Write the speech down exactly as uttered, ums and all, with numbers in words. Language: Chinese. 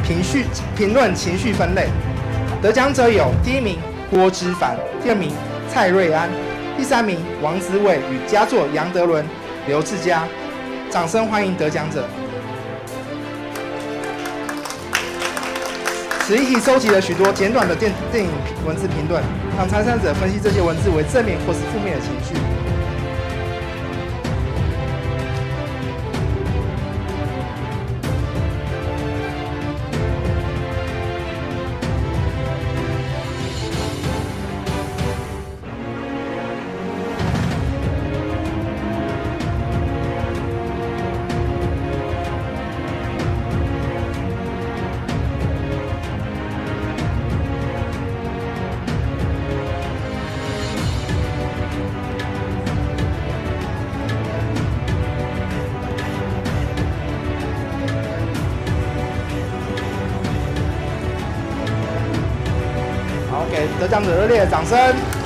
评绪评论情绪分类。得奖者有第一名郭之凡，第二名蔡瑞安，第三名王子伟与佳作杨德伦、刘志佳。掌声欢迎得奖者。此一题收集了许多简短的电电影文字评论，让参赛者分析这些文字为正面或是负面的情绪。给得奖者热烈的掌声。